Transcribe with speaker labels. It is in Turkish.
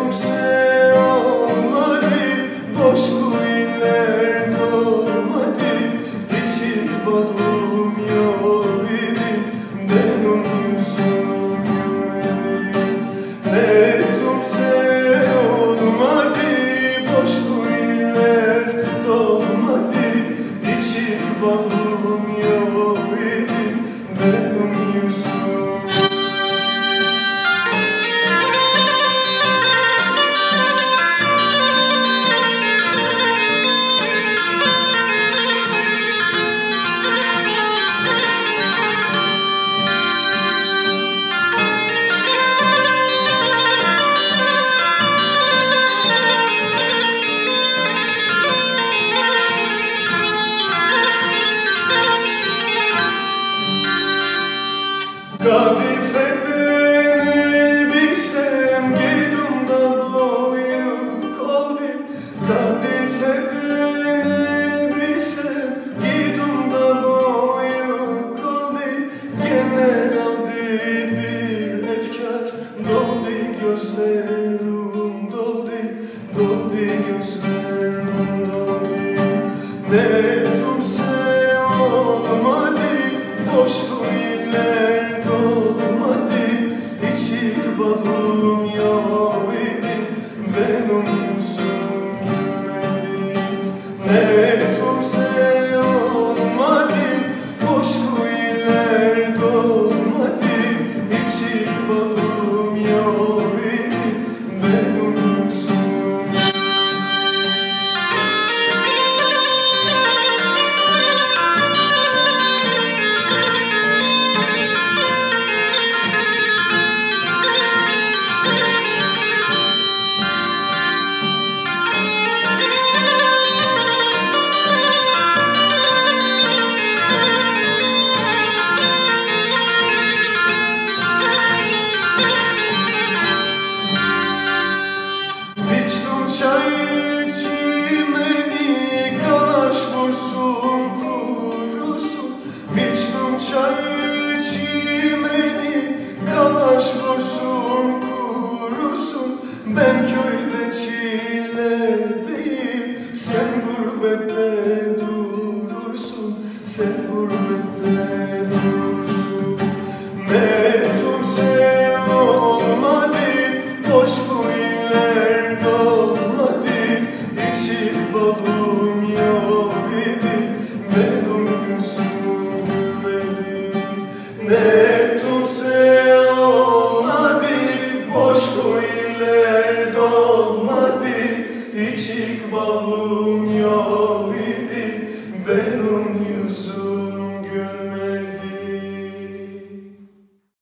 Speaker 1: tumse olmadı, boş kuyular dolmadı, içi balım yok idi, benim yüzüm gülmedi. Ne tumse olmadı, boş kuyular dolmadı, içi balım yok idi, benim yüzüm. Kadifeden elbisem giydim da boyuk oldu. Kadifeden elbisem giydim da boyuk oldu. Gene aldı bir efkar, doldu gözlerim doldu, doldu gözlerim doldu. Ne tumse olmadı, boş kuyular dolmadı, içi balım yok idi, benim yüzüm gülmedi. Ne tumse olmadı, boş kuyular dolmadı, içi balım yok idi, benim yüzüm. Çay çimeni kalaş vursun kurusun. Biçtim çay çimeni kalaş vursun kurusun. Ben köyde çilerdeyim, sen gurbette durursun, sen gurbette durursun. Ne tumse olmadı, boş kuyular dolmadı, içi balım yok idi, benim yüzüm gülmedi. Ne tumse olmadı, boş kuyular dolmadı, içi balım